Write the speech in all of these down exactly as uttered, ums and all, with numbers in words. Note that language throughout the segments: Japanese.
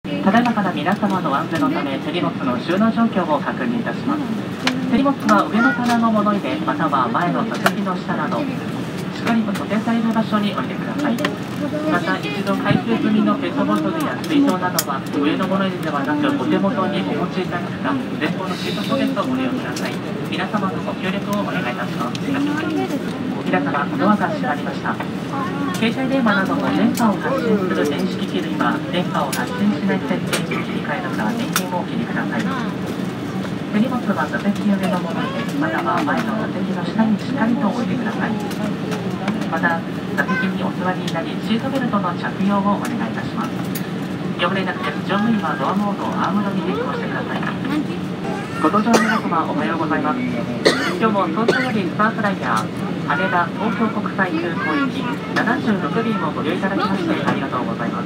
ただいまから皆様の安全のため手荷物の収納状況を確認いたします。手荷物は上の棚の物入れまたは前の座席の下などしっかりと固定される場所に置いてください。また一度開封済みのペットボトルや水筒などは上の物入れではなくお手元にお持ちいただくか前方のシートポケットをご利用ください。皆様のご協力をお願いいたします。皆様ドアが閉まりました。携帯電話などの電波を発信する電子機器類は電波を発信しない設定に切り替えるか電源をお切りください。手荷物は座席上のもの入れまたは前の座席の下にしっかりと置いてください。また座席にお座りになりシートベルトの着用をお願いいたします。ご連絡です。乗務員はドアモードをアームドに変更してください。ご搭乗の皆様おはようございます。今日も早朝よりスターフライヤー羽田東京国際空港行きななじゅうろく便をご利用いただきましてありがとうございます。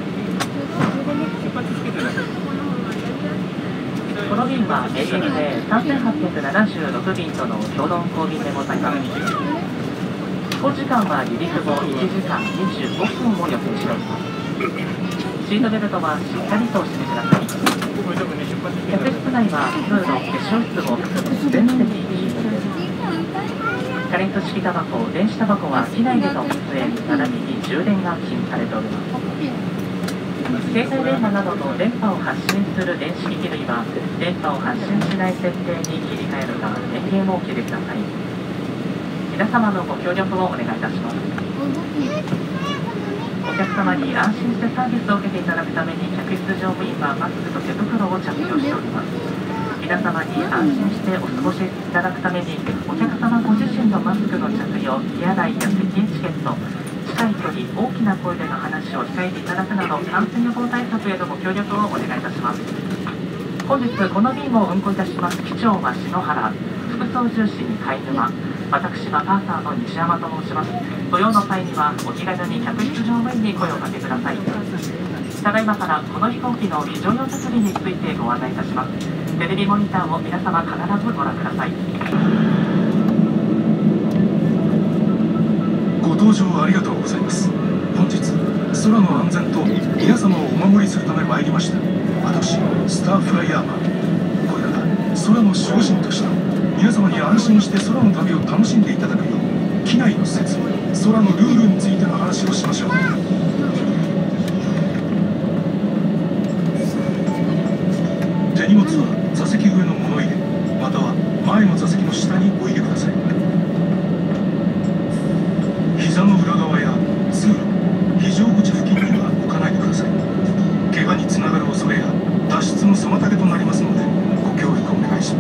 この便は エーエム でさんぜんはっぴゃくななじゅうろく便との共同運航便でございます。飛行時間は離陸後いちじかんにじゅうごふんを予定しております。シートベルトはしっかりと締めてください。客室内は通路、化粧室を含む全席禁煙です。カレント式タバコ、電子タバコは機内での喫煙、並びに充電が禁止されております。携帯電話などの電波を発信する電子機器類は電波を発信しない設定に切り替えるか電源をお切りください。皆様のご協力をお願いいたします。お客様に安心してサービスを受けていただくために客室乗務員はマスクと手袋を着用しております。皆様に安心してお過ごしいただくためにお客様ご自身のマスクの着用、手洗いや席エチケット、近い距離、大きな声での話を控えていただくなど感染予防対策へのご協力をお願いいたします。本日この便を運航いたします機長は篠原、副操縦士に貝沼、私はパーサーの西山と申します。ご用の際にはお気軽に客室乗務員に声をかけください。ただいまからこの飛行機の非常用設備についてご案内いたします。テレビモニターを皆様必ずご覧ください。 ご搭乗ありがとうございます。本日空の安全と皆様をお守りするため参りました私スターフライヤーマン、これらが空の守護神として皆様に安心して空の旅を楽しんでいただくよう機内の設備、空のルールについての話をしましょう。手荷物は座席上の物入れまたは前の座席の下にお入れください。膝の裏側や通路、非常口付近には置かないでください。怪我につながる恐れや脱出の妨げとなりますのでご協力お願いします。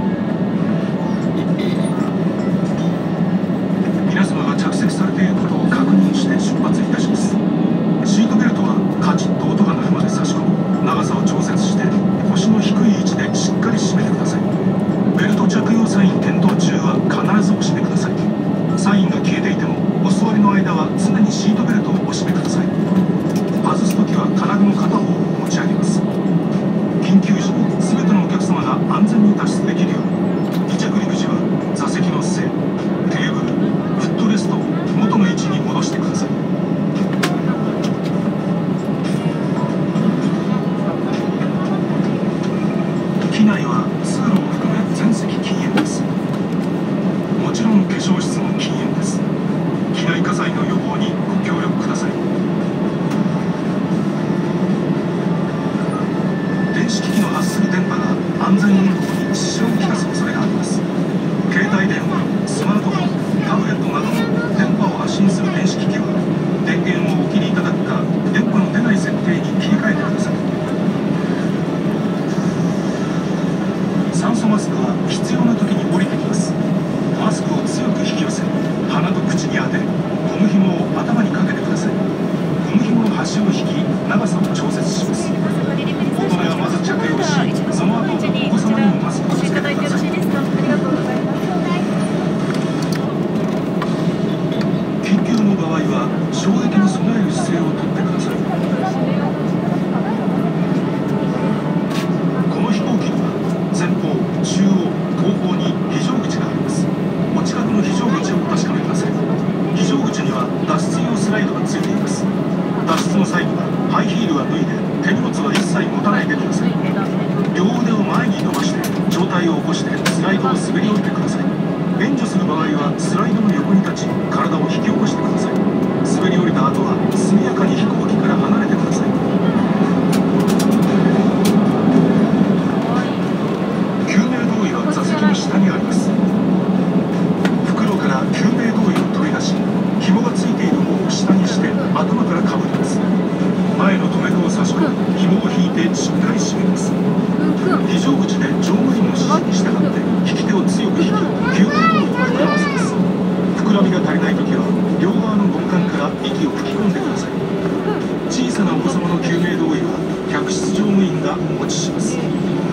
皆様が着席されていることを確認して出発いたします。シートベルトはカチッと音が鳴るまで差し込み長さを調節して腰の低い位置でしっかり締めてください。ベルト着用サイン点灯中は必ずお締めください。サインが消えていてもお座りの間は常にシートベルトをお締めください。外すときは金具の片方を持ち上げます。緊急時に全てのお客様が安全に脱出できるように離着陸時は座席の背、テーブル、フットレストを元の位置に戻してください。機内は通路を含め全席禁煙です。もちろん化粧室も禁煙です。機内火災の予防にご協力ください。電子機器の発する電波が安全運行に支障をきたす恐れがあります。携帯電話、スマートフォン、タブレットなどの電波を発信する電子機器は電源をお切りいただくか電波の出ない設定に切り替えてください。酸素マスクは必要な時に降りてきます。マスクを強く引き寄せ鼻と口に当てゴム紐を頭にかけてください。ゴム紐の端を引き長さを調節します。大人はまず着用しその後お子様にもマスクをつけてください。緊急の場合は衝撃に備える姿勢をとってください。 体を起こしてスライドを滑り降りてください。援助する場合はスライドの横に立ち体を引き起こしてください。滑り降りた後は速やかに飛行機から離れてください。救命胴衣は座席の下にあります。袋から救命胴衣を取り出し、紐がついている方を下にして頭からかぶります。前の留め具を差し込み、紐を引いてしっかり締めます。非常口で乗務員の指示に従って引き手を強く引き、救命胴衣を膨らませます。膨らみが足りないときは両側のゴム管から息を吹き込んでください。小さなお子様の救命胴衣は客室乗務員がお持ちします。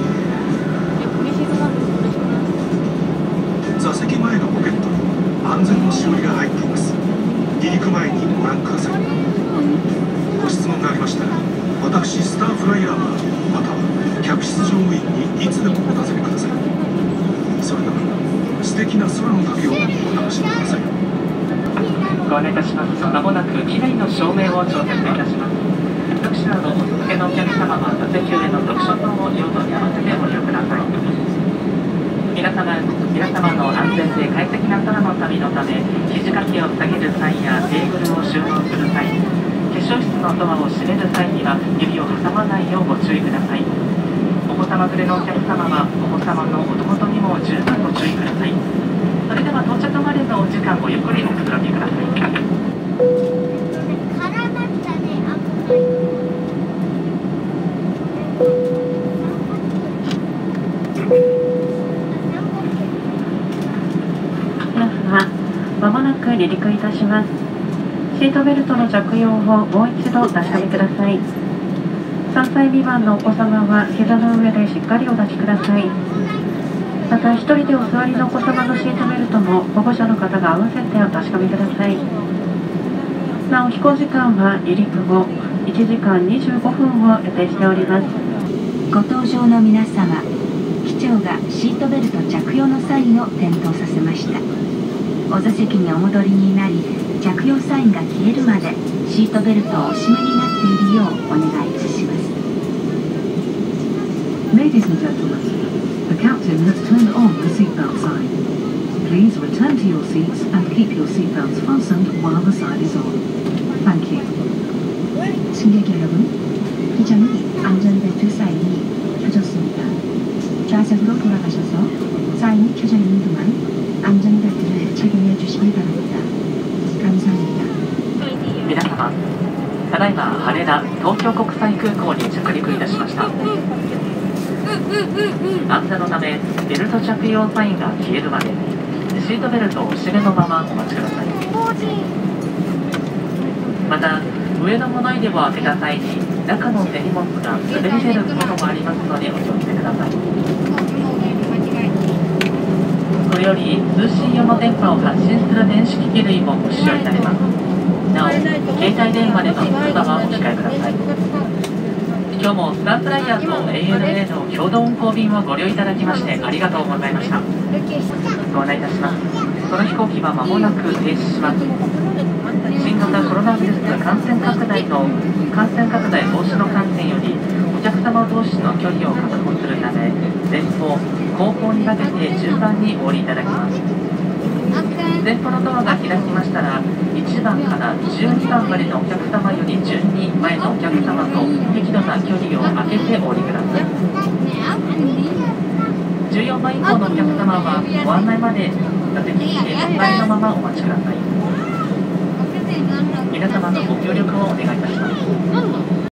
座席前のポケットに安全のしおりが入っています。離陸前にご覧ください。ご質問がありましたら、私スターフライヤーはまたは客室乗務員にいつでもお尋ねください。それでは素敵な空の旅をお楽しみください。 ご案内いたします。まもなく機内の照明を調節いたします。特殊などお付けのお客様は座席上の読書灯を用途に合わせてご利用ください。皆様皆様の安全で快適な空の旅のため、肘掛けを下げる際やテーブルを収納する際、化粧室のドアを閉める際には指を挟まないようご注意ください。お子様連れのお客様はお子様のお手元にも十分ご注意ください。それでは到着までのお時間ごゆっくりおくつろぎください。皆様、まもなく離陸いたします。シートベルトの着用をもう一度確かめください。さんさい未満のお子様は膝の上でしっかりお抱きください。また、一人でお座りのお子様のシートベルトも保護者の方が合わせてお確かめください。なお、飛行時間は離陸後いちじかんにじゅうごふんを予定しております。 ご搭乗の皆様、機長がシートベルト着用のサインを点灯させました。お座席にお戻りになり、着用サインが消えるまでシートベルトをお締めになっているようお願いいたします。 Ladies and gentlemen, the captain has turned on the seatbelt sign. Please return to your seats and keep your seatbelts fastened while the sign is on. Thank you. 승객 여러분, 기장이 안전벨트 사인이 켜졌습니다. 좌석으로 돌아가셔서 사인이 켜져 있는 동안 안전벨트를 착용해 주시기 바랍니다. 감사합니다. 皆様、ただいま羽田東京国際空港に着陸いたしました。安全のためベルト着用サインが消えるまでシートベルトを締めのままお待ちください。また、上の物入れを開けた際に中の手荷物が滑り出ることもありますのでお気をつけください。これより通信用の電波を発信する電子機器類もご使用になります。なお、携帯電話での通話はお控えください。今日もスターフライヤーと エーエヌエー の共同運航便をご利用いただきましてありがとうございました。ご案内いたします。この飛行機は間もなく停止します。新型コロナウイルス感染拡大の感染拡大防止の観点よりお客様同士の距離を確保するため、前方後方に分けて順番にお降りいただきます。前方のドアが開きましたら、いちばんからじゅうにばんまでのお客様より順に前のお客様と適度な距離を空けてお降りください。じゅうよんばん以降のお客様はご案内まで座席に前のままお待ちください。皆様のご協力をお願いいたします。